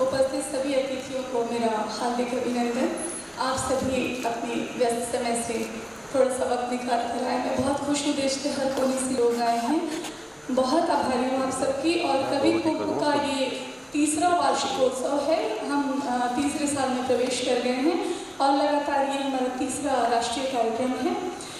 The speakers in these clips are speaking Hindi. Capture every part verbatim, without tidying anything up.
उपस्थित सभी अतिथियों को मेरा हार्दिक अभिनंदन। आप सभी अपने व्यस्त समय से थोड़ा सा वक्त निकाल कर आए। मैं बहुत खुश हूँ, देश के हर कोने से लोग आए हैं। बहुत आभारी हूँ आप सबकी। और कवि कुंभ का ये तीसरा वार्षिकोत्सव है। हम तीसरे साल में प्रवेश कर गए हैं और लगातार ये हमारा तीसरा राष्ट्रीय कार्यक्रम है।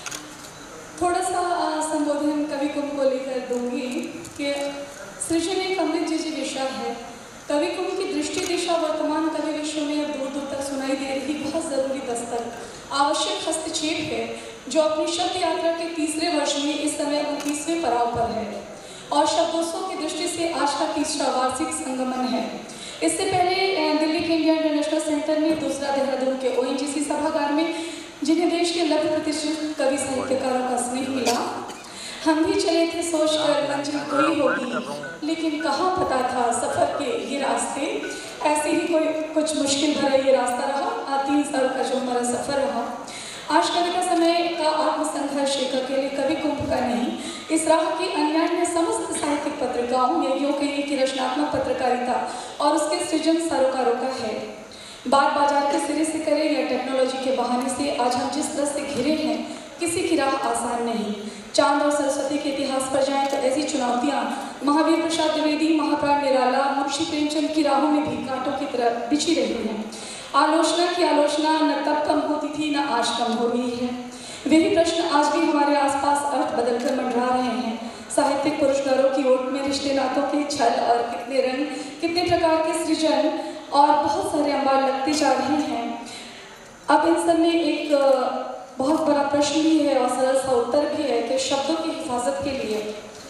थोड़ा सा संबोधन कवि कुंभ को लेकर दूंगी कि सृजन एक अमृत जैसी दिशा है। कवि कुंभ की दृष्टि दिशा वर्तमान कवि विश्व में अब दूर दूर तक सुनाई दे रही बहुत ज़रूरी दस्तक, आवश्यक हस्तक्षेप है, जो अपनी शब्द यात्रा के तीसरे वर्ष में इस समय उनतीसवें पड़ाव पर है और शब्दोत्सव की दृष्टि से आज का तीसरा वार्षिक संगमन है। इससे पहले दिल्ली के इंडिया इंटरनेशनल सेंटर में, दूसरा देहरादून के ओ एन जी सी सभागार में, जिन्हें देश के लघु प्रतिष्ठित कवि साहित्यकारों का स्नेह मिला। हम भी चले थे सोचकर मंजिल कोई होगी, लेकिन कहाँ पता था सफ़र के ये रास्ते। ऐसे ही कोई कुछ मुश्किल भरा ये रास्ता रहा। तीन साल का जो हमारा सफ़र रहा। आज कविता समय का आत्मसंघर्ष एक अकेले कवि कुंभ का नहीं, इस राह की अन्यान्य समस्त साहित्यिक पत्रिकाओं या यूँ कहिए कि रचनात्मक पत्रकारिता और उसके सृजन सरोकारों का है। बात बाजार के सिरे से करें या टेक्नोलॉजी के बहाने से, आज हम जिस तरह से घिरे हैं, किसी की राह आसान नहीं। चांद और सरस्वती के इतिहास पर जाएं तो ऐसी चुनौतियां महावीर प्रसाद द्विवेदी, महाप्राण निराला, मुंशी प्रेमचंद की राहों में भी कांटों की तरह बिछी रही हैं। आलोचना की आलोचना न तब कम होती थी, न आज कम हो रही है। वही प्रश्न आज भी हमारे आसपास अर्थ बदलकर मंडरा रहे हैं। साहित्यिक पुरस्कारों की ओट में रिश्ते नातों के छल और कितने रंग, कितने प्रकार के सृजन और बहुत सारे अंबार लगते जा रहे हैं। अब इन सब में एक बहुत बड़ा प्रश्न भी है और सरल सा उत्तर भी है कि शब्दों की हिफाजत के लिए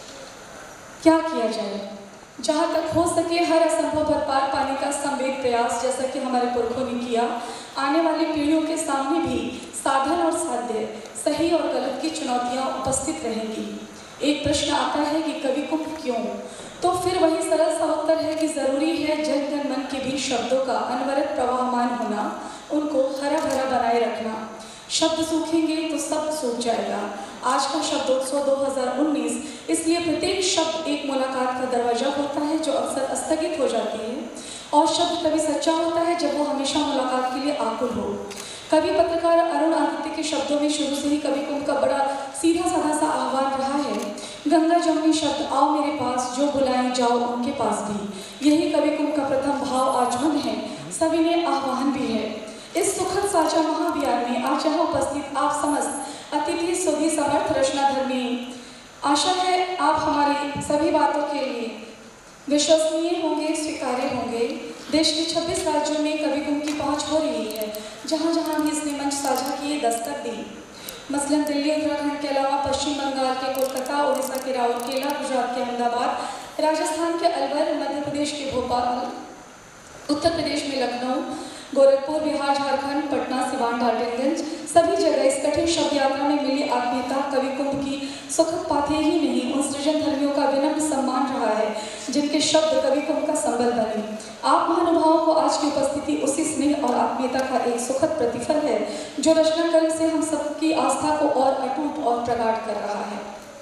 क्या किया जाए। जहाँ तक हो सके हर असंभव पर पार पाने का संवेद प्रयास, जैसा कि हमारे पुरखों ने किया, आने वाली पीढ़ियों के सामने भी साधन और साध्य, सही और गलत की चुनौतियाँ उपस्थित रहेंगी। एक प्रश्न आता है कि कवि कुंभ क्यों? तो फिर वही सरल सा उत्तर है कि ज़रूरी है जन जन मन के भी शब्दों का अनवरत प्रवाहमान होना, उनको हरा भरा बनाए रखना। शब्द सूखेंगे तो सब सूख जाएगा। आज का शब्दोत्सव दो हज़ार उन्नीस इसलिए प्रत्येक शब्द एक मुलाकात का दरवाजा होता है जो अक्सर स्थगित हो जाती है, और शब्द तभी सच्चा होता है जब वो हमेशा मुलाकात के लिए आकुल हो। कवि पत्रकार अरुण आदित्य के शब्दों में शुरू से ही कवि कुंभ का बड़ा सीधा साधा सा आह्वान रहा है। गंगा जमुनी शब्द आओ मेरे पास, जो बुलाएं जाओ उनके पास भी। यही कवि कुंभ का प्रथम भाव आचमन है, सविनय आह्वान भी है। इस सुखद साझा महाअभियान में आज यहाँ उपस्थित आप समस्त अतिथि सुधी समर्थ रचनाधर्मी, आशा है आप हमारी सभी बातों के लिए विश्वसनीय होंगे, स्वीकार्य होंगे। देश के छब्बीस राज्यों में कवि कुंभ की पहुँच हो रही है। जहाँ जहाँ भी इसने मंच साझा किए, दस्तक दी, मसलन दिल्ली उत्तराखंड के अलावा पश्चिम बंगाल के कोलकाता, उड़ीसा के राउरकेला, गुजरात के अहमदाबाद, राजस्थान के अलवर, मध्य प्रदेश के भोपाल, उत्तर प्रदेश में लखनऊ, गोरखपुर, बिहार, झारखंड, पटना, सिवान, डाल्टनगंज, सभी जगह इस कठिन शब्द यात्रा में मिली आत्मीयता कवि कुंभ की सुखद पाथे ही नहीं, उन सृजन धर्मियों का विनम्र सम्मान रहा है जिनके शब्द कवि कुंभ का संबल बने। आप महानुभावों को आज की उपस्थिति उसी स्नेह और आत्मीयता का एक सुखद प्रतिफल है जो रचनाकर्म से हम सबकी आस्था को और अटूट और प्रगाढ़ कर रहा है।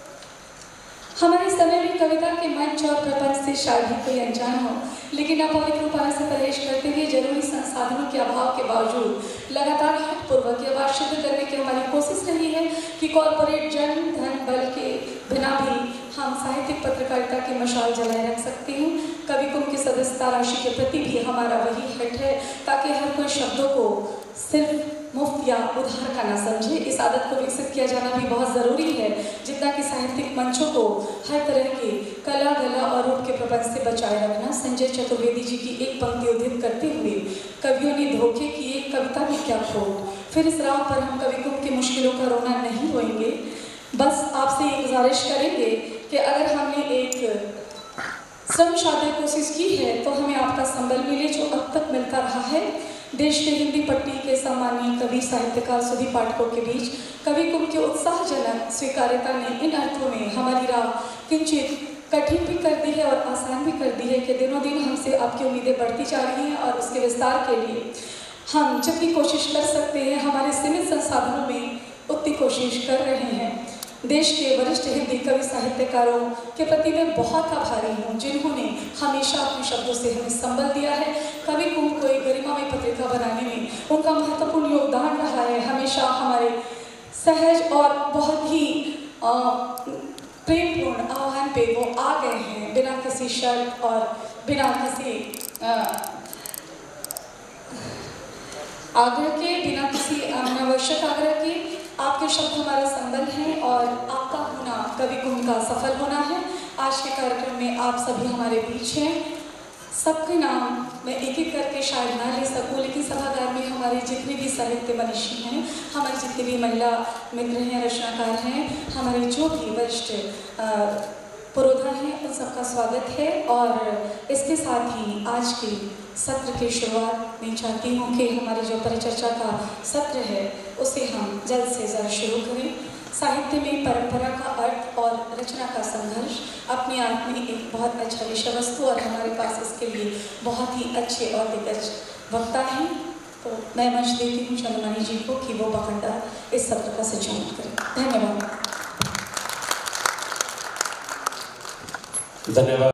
हमारे समय में कविता के मंच और प्रपंच से शायद ही कोई अनजान हो, लेकिन अपवित्र उपाय से परहेज करते हुए जरूरी संसाधनों के अभाव के बावजूद लगातार हठपूर्वक यह बात सिद्ध करने की हमारी कोशिश रही है कि कॉर्पोरेट जन धन बल के बिना भी हम साहित्यिक पत्रकारिता की मशाल जलाए रख सकते हैं। कवि कुंभ की सदस्यता राशि के प्रति भी हमारा वही हट है, ताकि हर कोई शब्दों को सिर्फ मुफ्त या उधार का ना समझे। इस आदत को विकसित किया जाना भी बहुत ज़रूरी है, जितना कि साहित्यिक मंचों को हर तरह के कला, गला और रूप के प्रपंच से बचाए रखना। संजय चतुर्वेदी जी की एक पंक्ति उद्धृत करते हुए, कवियों ने धोखे की एक कविता में क्या खोट। फिर इस राह पर हम कवि कुंभ की मुश्किलों का रोना नहीं रोएंगे। बस आपसे ये गुजारिश करेंगे कि अगर हमने एक श्रम शादी कोशिश की है तो हमें आपका संबल मिले जो अब तक मिलता रहा है। देश के हिंदी पट्टी के सम्मानीय कवि साहित्यकार सभी पाठकों के बीच कवि कुंभ की उत्साहजनक स्वीकार्यता ने इन अर्थों में हमारी राह किंचित कठिन भी कर दी है और आसान भी कर दी है कि दिनों दिन हमसे आपकी उम्मीदें बढ़ती जा रही हैं और उसके विस्तार के लिए हम जितनी कोशिश कर सकते हैं हमारे सीमित संसाधनों में उतनी कोशिश कर रहे हैं। देश के वरिष्ठ हिंदी कवि साहित्यकारों के प्रति मैं बहुत आभारी हूँ जिन्होंने हमेशा अपने शब्दों से हमें संबल दिया है। पत्रिका बनाने में उनका महत्वपूर्ण योगदान रहा है। हमेशा हमारे सहज और बहुत ही प्रेमपूर्ण आह्वान पे वो आ गए हैं, बिना किसी शर्त और बिना किसी आग्रह के, बिना किसी अनावश्यक आग्रह के। आपके शब्द हमारा संबल हैं और आपका होना कवि कुंभ का सफल होना है। आज के कार्यक्रम में आप सभी हमारे बीच हैं। सबके नाम मैं एक एक करके शायद ना ले सकूं, लेकिन सभागार में हमारे जितने भी साहित्य मनीषी हैं, हमारे जितने भी महिला मित्र हैं, रचनाकार हैं, हमारे जो भी वरिष्ठ पुरोधा हैं, उन सबका स्वागत है। और इसके साथ ही आज के सत्र की शुरुआत मैं चाहती हूँ कि हमारे जो परिचर्चा का सत्र है उसे हम जल्द से जल्द शुरू करें। साहित्य में परंपरा का अर्थ और रचना का संघर्ष अपने आप में एक बहुत अच्छा विषय वस्तु, और हमारे पास इसके लिए बहुत ही अच्छे और दिग्गज वक्ता हैं। तो मैं मंच देती हूँ चंद्रमणि जी को कि वो बखंडा इस सत्र का संचालन करें। धन्यवाद। धन्यवाद।